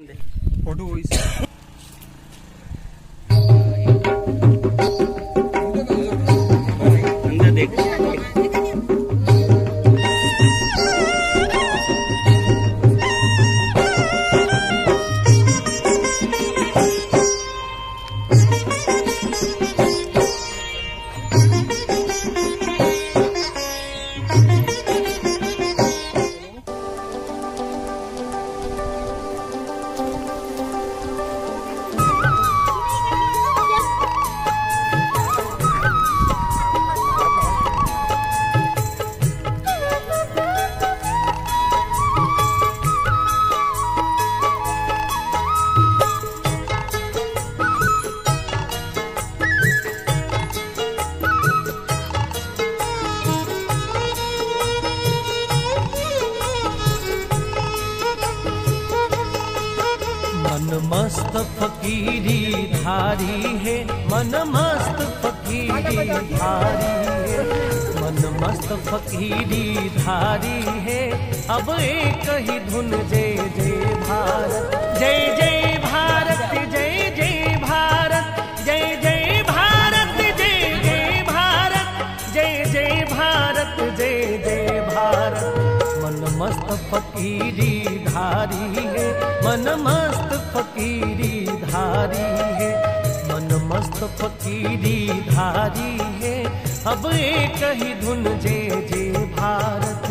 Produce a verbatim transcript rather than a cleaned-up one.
Photo अंदर देख मन मस्त फकीरी धारी है, मन मस्त फकीरी धारी है, मन मस्त फकीरी धारी है। अब एक ही धुन जय जय भारत, जय जय भारत, जय जय भारत, जय जय भारत, जय जय भारत, जय जय भारत, जय जय भारत। मन मस्त फकीरी धारी है, मन मस्त फकीरी धारी है, मन मस्त फकीरी धारी है। अब एक ही धुन जय जय भारत।